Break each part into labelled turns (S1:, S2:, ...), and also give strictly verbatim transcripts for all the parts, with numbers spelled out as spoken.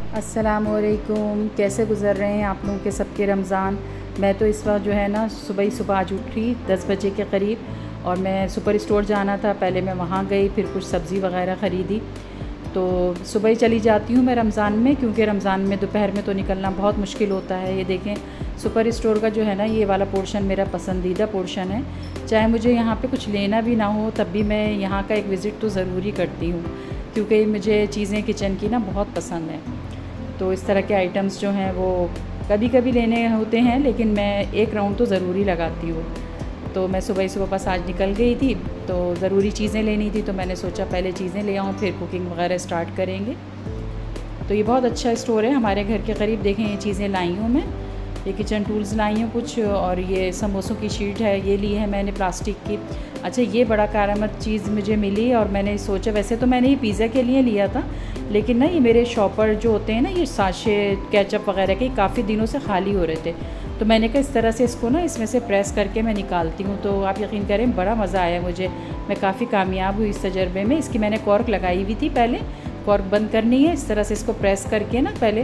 S1: अस्सलामुअलैकुम। कैसे गुज़र रहे हैं आप लोगों के सबके रमज़ान। मैं तो इस वक्त जो है ना सुबह ही सुबह आज उठी दस बजे के करीब और मैं सुपर स्टोर जाना था। पहले मैं वहाँ गई, फिर कुछ सब्ज़ी वगैरह ख़रीदी। तो सुबह ही चली जाती हूँ मैं रमज़ान में, क्योंकि रमज़ान में दोपहर में तो निकलना बहुत मुश्किल होता है। ये देखें सुपर स्टोर का जो है ना ये वाला पोर्शन मेरा पसंदीदा पोर्शन है। चाहे मुझे यहाँ पे कुछ लेना भी ना हो तब भी मैं यहाँ का एक विज़िट तो ज़रूरी करती हूँ, क्योंकि मुझे चीज़ें किचन की ना बहुत पसंद हैं। तो इस तरह के आइटम्स जो हैं वो कभी कभी लेने होते हैं, लेकिन मैं एक राउंड तो ज़रूरी लगाती हूँ। तो मैं सुबह ही सुबह बस आज निकल गई थी, तो ज़रूरी चीज़ें लेनी थी, तो मैंने सोचा पहले चीज़ें ले आऊँ फिर कुकिंग वगैरह स्टार्ट करेंगे। तो ये बहुत अच्छा स्टोर है हमारे घर के करीब। देखें ये चीज़ें लाई हूँ मैं, ये किचन टूल्स लाई हूँ कुछ, और ये समोसों की शीट है, ये ली है मैंने प्लास्टिक की। अच्छा ये बड़ा कारआमद चीज़ मुझे मिली और मैंने सोचा, वैसे तो मैंने ये पिज़्ज़ा के लिए लिया था, लेकिन ना ये मेरे शॉपर जो होते हैं ना ये साशे केचप वगैरह के काफ़ी दिनों से खाली हो रहे थे। तो मैंने कहा इस तरह से इसको ना इसमें से प्रेस करके मैं निकालती हूँ। तो आप यकीन करें बड़ा मज़ा आया मुझे, मैं काफ़ी कामयाब हुई इस तजर्बे में। इसकी मैंने कॉर्क लगाई हुई थी, पहले कॉर्क बंद करनी है। इस तरह से इसको प्रेस करके ना पहले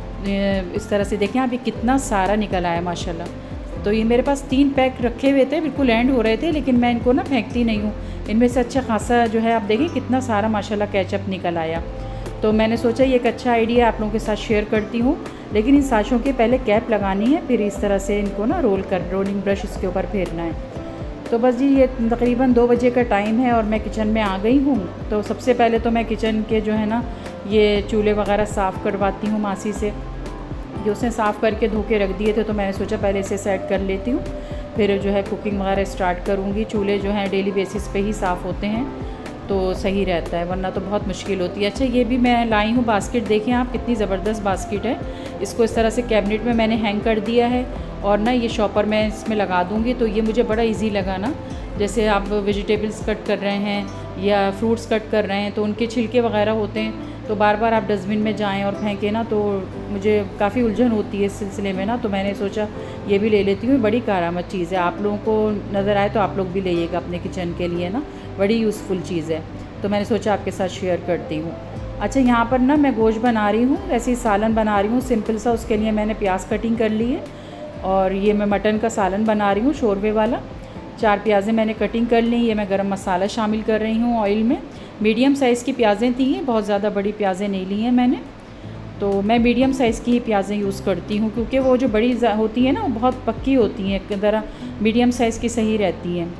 S1: इस तरह से देखें आप, ये कितना सारा निकल आया माशाल्लाह। तो ये मेरे पास तीन पैक रखे हुए थे, बिल्कुल एंड हो रहे थे, लेकिन मैं इनको ना फेंकती नहीं हूँ। इनमें से अच्छा खासा जो है आप देखें कितना सारा माशाल्लाह केचप निकल आया। तो मैंने सोचा ये एक अच्छा आइडिया आप लोगों के साथ शेयर करती हूँ। लेकिन इन साशों के पहले कैप लगानी है, फिर इस तरह से इनको ना रोल कर रोलिंग ब्रश इसके ऊपर फेरना है। तो बस जी ये तकरीबन दो बजे का टाइम है और मैं किचन में आ गई हूँ। तो सबसे पहले तो मैं किचन के जो है ना ये चूल्हे वगैरह साफ़ करवाती हूँ मासी से, जो उसने साफ़ करके धो के रख दिए थे। तो मैंने सोचा पहले इसे सेट कर लेती हूँ, फिर जो है कुकिंग वगैरह स्टार्ट करूँगी। चूल्हे जो हैं डेली बेसिस पे ही साफ़ होते हैं तो सही रहता है, वरना तो बहुत मुश्किल होती है। अच्छा ये भी मैं लाई हूँ बास्केट, देखें आप कितनी ज़बरदस्त बास्केट है। इसको इस तरह से कैबिनेट में मैंने हैंग कर दिया है और ना ये शॉपर मैं इसमें लगा दूँगी। तो ये मुझे बड़ा इजी लगा ना, जैसे आप वेजिटेबल्स कट कर रहे हैं या फ्रूट्स कट कर रहे हैं तो उनके छिलके वगैरह होते हैं, तो बार बार आप डस्टबिन में जाएं और फेंकें ना, तो मुझे काफ़ी उलझन होती है इस सिलसिले में ना। तो मैंने सोचा ये भी ले लेती हूँ, बड़ी कारआमद चीज़ है। आप लोगों को नज़र आए तो आप लोग भी लेइएगा अपने किचन के लिए ना, बड़ी यूज़फुल चीज़ है। तो मैंने सोचा आपके साथ शेयर करती हूँ। अच्छा यहाँ पर ना मैं गोश्त बना रही हूँ, वैसे ही सालन बना रही हूँ सिंपल सा। उसके लिए मैंने प्याज कटिंग कर ली है और ये मैं मटन का सालन बना रही हूँ शोरबे वाला। चार प्याज़ें मैंने कटिंग कर ली। ये मैं गरम मसाला शामिल कर रही हूँ ऑयल में। मीडियम साइज़ की प्याज़ें थी, बहुत ज़्यादा बड़ी प्याज़ें नहीं ली हैं मैंने। तो मैं मीडियम साइज़ की ही प्याज़ें यूज़ करती हूँ, क्योंकि वो जो बड़ी होती हैं ना वो बहुत पक्की होती हैं, ज़रा मीडियम साइज़ की सही रहती हैं।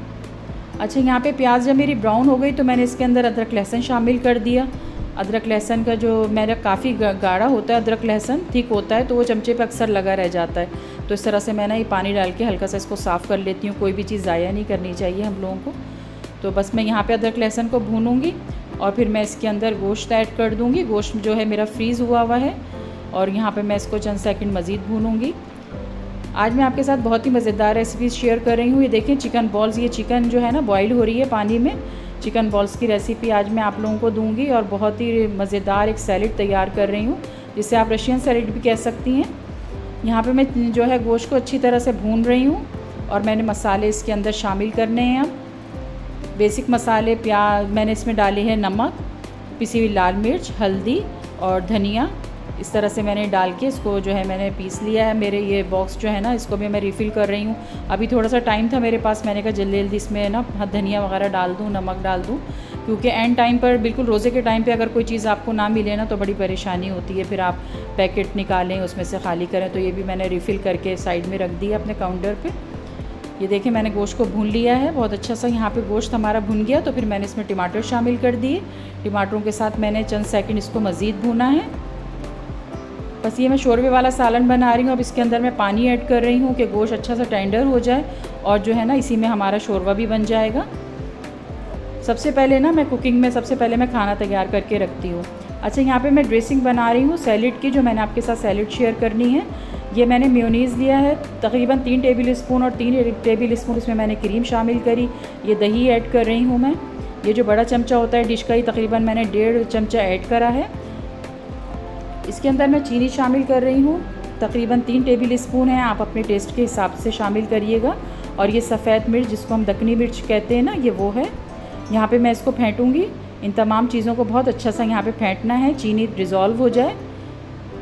S1: अच्छा यहाँ पे प्याज जब मेरी ब्राउन हो गई तो मैंने इसके अंदर अदरक लहसुन शामिल कर दिया। अदरक लहसुन का जो मेरा काफ़ी गाढ़ा होता है, अदरक लहसुन थिक होता है, तो वो चमचे पे अक्सर लगा रह जाता है। तो इस तरह से मैं ना ये पानी डाल के हल्का सा इसको साफ़ कर लेती हूँ। कोई भी चीज़ ज़ाया नहीं करनी चाहिए हम लोगों को। तो बस मैं यहाँ पे अदरक लहसुन को भूनूंगी और फिर मैं इसके अंदर गोश्त ऐड कर दूँगी। गोश्त जो है मेरा फ्रीज़ हुआ हुआ है और यहाँ पे मैं इसको चंद सेकंड मज़ीद भूनूंगी। आज मैं आपके साथ बहुत ही मज़ेदार रेसिपी शेयर कर रही हूँ। ये देखें चिकन बॉल्स, ये चिकन जो है ना बॉईल हो रही है पानी में। चिकन बॉल्स की रेसिपी आज मैं आप लोगों को दूँगी और बहुत ही मज़ेदार एक सैलेड तैयार कर रही हूँ, जिसे आप रशियन सैलेड भी कह सकती हैं। यहाँ पे मैं जो है गोश्त को अच्छी तरह से भून रही हूँ और मैंने मसाले इसके अंदर शामिल करने हैं। अब बेसिक मसाले प्याज मैंने इसमें डाले हैं, नमक, पिसी हुई लाल मिर्च, हल्दी और धनिया। इस तरह से मैंने डाल के इसको जो है मैंने पीस लिया है। मेरे ये बॉक्स जो है ना इसको भी मैं रिफ़िल कर रही हूँ। अभी थोड़ा सा टाइम था मेरे पास, मैंने कहा जल्दी जल्दी इसमें ना धनिया वगैरह डाल दूँ, नमक डाल दूँ, क्योंकि एंड टाइम पर बिल्कुल रोज़े के टाइम पे अगर कोई चीज़ आपको ना मिले ना तो बड़ी परेशानी होती है। फिर आप पैकेट निकालें उसमें से खाली करें। तो ये भी मैंने रिफ़िल करके साइड में रख दिया अपने काउंटर पर। ये देखिए मैंने गोश्त को भून लिया है बहुत अच्छा सा। यहाँ पे गोश्त हमारा भुन गया तो फिर मैंने इसमें टमाटर शामिल कर दिए। टमाटरों के साथ मैंने चंद सेकंड इसको मज़ीद भूना है। बस ये मैं शोरबे वाला सालन बना रही हूँ। अब इसके अंदर मैं पानी ऐड कर रही हूँ कि गोश्त अच्छा सा टेंडर हो जाए और जो है ना इसी में हमारा शोरबा भी बन जाएगा। सबसे पहले ना मैं कुकिंग में सबसे पहले मैं खाना तैयार करके रखती हूँ। अच्छा यहाँ पे मैं ड्रेसिंग बना रही हूँ सैलेड की, जो मैंने आपके साथ सैलेड शेयर करनी है। ये मैंने मेयोनीज़ लिया है तकरीबन तीन टेबल स्पून और तीन टेबल स्पून इसमें मैंने क्रीम शामिल करी। ये दही ऐड कर रही हूँ मैं। ये जो बड़ा चमचा होता है डिश का, ही तकरीबन मैंने डेढ़ चमचा ऐड करा है। इसके अंदर मैं चीनी शामिल कर रही हूँ, तकरीबन तीन टेबल स्पून है, आप अपने टेस्ट के हिसाब से शामिल करिएगा। और ये सफ़ेद मिर्च जिसको हम दक्कनी मिर्च कहते हैं ना, ये वो है। यहाँ पे मैं इसको फेंटूँगी। इन तमाम चीज़ों को बहुत अच्छा सा यहाँ पे फेंटना है, चीनी डिज़ोल्व हो जाए।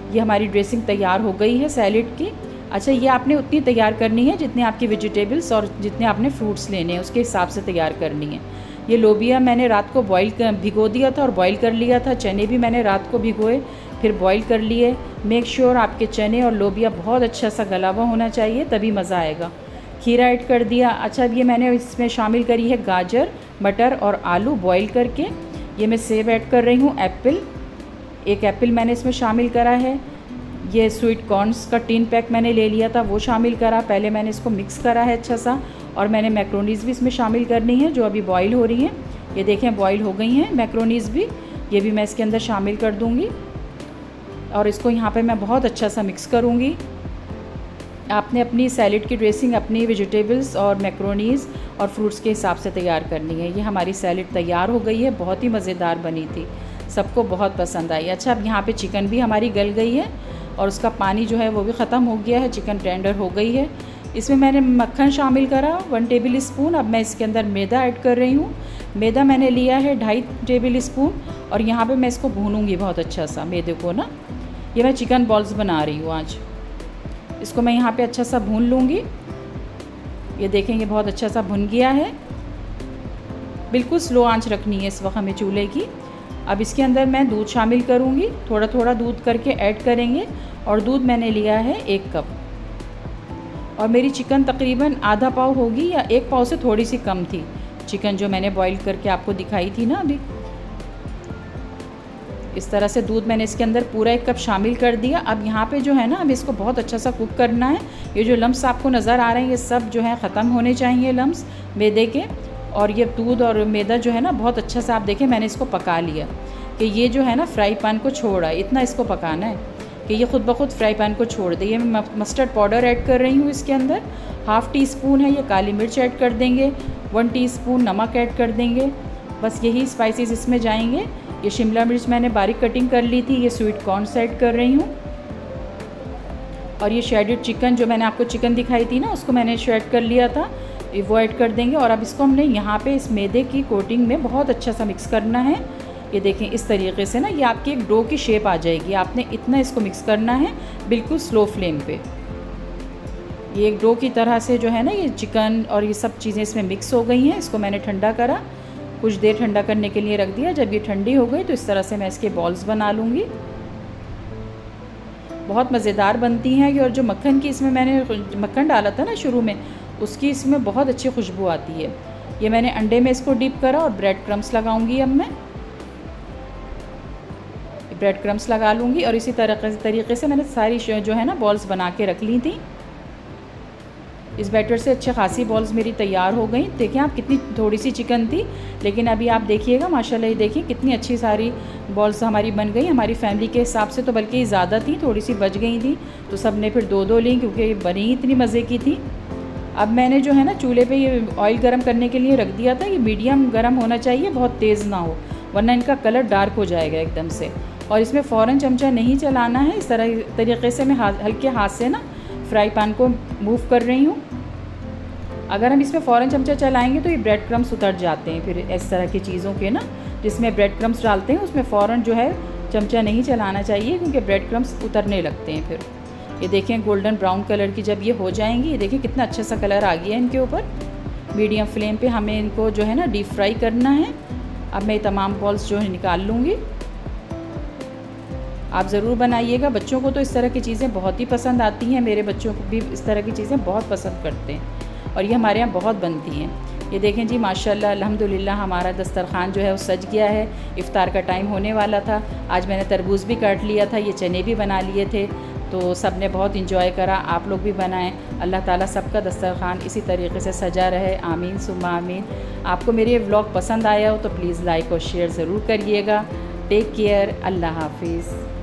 S1: ये हमारी ड्रेसिंग तैयार हो गई है सैलेड की। अच्छा, ये आपने उतनी तैयार करनी है जितने आपकी वेजिटेबल्स और जितने आपने फ्रूट्स लेने हैं उसके हिसाब से तैयार करनी है। ये लोबिया मैंने रात को बॉईल कर भिगो दिया था और बॉईल कर लिया था। चने भी मैंने रात को भिगोए फिर बॉईल कर लिए। मेक श्योर आपके चने और लोबिया बहुत अच्छा सा गला हुआ होना चाहिए, तभी मज़ा आएगा। खीरा ऐड कर दिया। अच्छा, अब ये मैंने इसमें शामिल करी है गाजर, मटर और आलू बॉईल करके। ये मैं सेब ऐड कर रही हूँ, एप्पल, एक एप्पल मैंने इसमें शामिल करा है। ये स्वीट कॉर्नस का टीन पैक मैंने ले लिया था, वो शामिल करा। पहले मैंने इसको मिक्स करा है अच्छा सा, और मैंने मैक्रोनीज़ भी इसमें शामिल करनी है जो अभी बॉईल हो रही हैं। ये देखें बॉईल हो गई हैं मैक्रोनीज़ भी, ये भी मैं इसके अंदर शामिल कर दूँगी और इसको यहाँ पे मैं बहुत अच्छा सा मिक्स करूँगी। आपने अपनी सैलेड की ड्रेसिंग अपनी वेजिटेबल्स और मैक्रोनीज़ और फ्रूट्स के हिसाब से तैयार करनी है। ये हमारी सैलेड तैयार हो गई है, बहुत ही मज़ेदार बनी थी, सबको बहुत पसंद आई। अच्छा, अब यहाँ पे चिकन भी हमारी गल गई है और उसका पानी जो है वो भी ख़त्म हो गया है, चिकन टेंडर हो गई है। इसमें मैंने मक्खन शामिल करा वन टेबल स्पून। अब मैं इसके अंदर मैदा ऐड कर रही हूँ। मैदा मैंने लिया है ढाई टेबल स्पून और यहाँ पे मैं इसको भूनूंगी बहुत अच्छा सा मैदे को ना। ये मैं चिकन बॉल्स बना रही हूँ आज, इसको मैं यहाँ पे अच्छा सा भून लूँगी। ये देखेंगे बहुत अच्छा सा भुन गया है। बिल्कुल स्लो आंच रखनी है इस वक्त हमें चूल्हे की। अब इसके अंदर मैं दूध शामिल करूँगी, थोड़ा थोड़ा दूध करके ऐड करेंगे और दूध मैंने लिया है एक कप। और मेरी चिकन तकरीबन आधा पाव होगी या एक पाव से थोड़ी सी कम थी चिकन जो मैंने बॉईल करके आपको दिखाई थी ना अभी। इस तरह से दूध मैंने इसके अंदर पूरा एक कप शामिल कर दिया। अब यहाँ पे जो है ना, अब इसको बहुत अच्छा सा कुक करना है। ये जो लम्स आपको नज़र आ रहे हैं ये सब जो है ख़त्म होने चाहिए लम्स मैदे के। और ये दूध और मैदा जो है ना बहुत अच्छा सा, आप देखें मैंने इसको पका लिया कि ये जो है ना फ्राई पैन को छोड़ा, इतना इसको पकाना है कि ये ख़ुद ब खुद फ्राई पैन को छोड़ दे। ये मैं मस्टर्ड पाउडर ऐड कर रही हूँ इसके अंदर, हाफ़ टी स्पून है। ये काली मिर्च ऐड कर देंगे, वन टीस्पून नमक ऐड कर देंगे, बस यही स्पाइसेस इसमें जाएंगे। ये शिमला मिर्च मैंने बारीक कटिंग कर ली थी। ये स्वीट कॉर्न ऐड कर रही हूँ और ये शेडेड चिकन जो मैंने आपको चिकन दिखाई थी ना उसको मैंने शेड कर लिया था, वो ऐड कर देंगे। और अब इसको हमने यहाँ पे इस मैदे की कोटिंग में बहुत अच्छा सा मिक्स करना है। ये देखें इस तरीके से ना ये आपकी एक डो की शेप आ जाएगी। आपने इतना इसको मिक्स करना है बिल्कुल स्लो फ्लेम पे। ये एक डो की तरह से जो है ना ये चिकन और ये सब चीज़ें इसमें मिक्स हो गई हैं। इसको मैंने ठंडा करा, कुछ देर ठंडा करने के लिए रख दिया। जब ये ठंडी हो गई तो इस तरह से मैं इसके बॉल्स बना लूँगी। बहुत मज़ेदार बनती हैं ये। और जो मक्खन की इसमें मैंने मक्खन डाला था ना शुरू में, उसकी इसमें बहुत अच्छी खुशबू आती है। ये मैंने अंडे में इसको डिप करा और ब्रेड क्रम्स लगाऊंगी। अब मैं ब्रेड क्रम्स लगा लूँगी और इसी तरह तरीके से मैंने सारी जो है ना बॉल्स बना के रख ली थी। इस बैटर से अच्छी खासी बॉल्स मेरी तैयार हो गई। देखें आप कितनी थोड़ी सी चिकन थी, लेकिन अभी आप देखिएगा माशाल्लाह, ये देखिए कितनी अच्छी सारी बॉल्स हमारी बन गई। हमारी फैमिली के हिसाब से तो बल्कि ज़्यादा थी, थोड़ी सी बच गई थी तो सब ने फिर दो दो ली क्योंकि बनी इतनी मज़े की थी। अब मैंने जो है ना चूल्हे पे ये ऑयल गरम करने के लिए रख दिया था। ये मीडियम गरम होना चाहिए, बहुत तेज़ ना हो वरना इनका कलर डार्क हो जाएगा एकदम से। और इसमें फ़ौरन चमचा नहीं चलाना है। इस तरह तरीके से मैं हल्के हाथ से ना फ्राई पैन को मूव कर रही हूँ। अगर हम इसमें फ़ौरन चमचा चलाएंगे तो ये ब्रेड क्रम्स उतर जाते हैं। फिर इस तरह की चीज़ों के ना जिसमें ब्रेड क्रम्स डालते हैं उसमें फ़ौरन जो है चमचा नहीं चलाना चाहिए क्योंकि ब्रेड क्रम्स उतरने लगते हैं फिर। ये देखें गोल्डन ब्राउन कलर की जब ये हो जाएंगी, ये देखें कितना अच्छा सा कलर आ गया है इनके ऊपर। मीडियम फ्लेम पे हमें इनको जो है ना डीप फ्राई करना है। अब मैं तमाम बॉल्स जो है निकाल लूँगी। आप ज़रूर बनाइएगा, बच्चों को तो इस तरह की चीज़ें बहुत ही पसंद आती हैं। मेरे बच्चों को भी इस तरह की चीज़ें बहुत पसंद करते हैं और ये हमारे यहाँ बहुत बनती हैं। ये देखें जी माशाल्लाह अल्हम्दुलिल्लाह हमारा दस्तरखान जो है वो सज गया है। इफ़्तार का टाइम होने वाला था। आज मैंने तरबूज भी काट लिया था, ये चने भी बना लिए थे, तो सब ने बहुत इंजॉय करा। आप लोग भी बनाएं। अल्लाह ताला सबका दस्तरखान इसी तरीके से सजा रहे, आमीन सुम्मा आमीन। आपको मेरे ये व्लॉग पसंद आया हो तो प्लीज़ लाइक और शेयर ज़रूर करिएगा। टेक केयर, अल्लाह हाफिज़।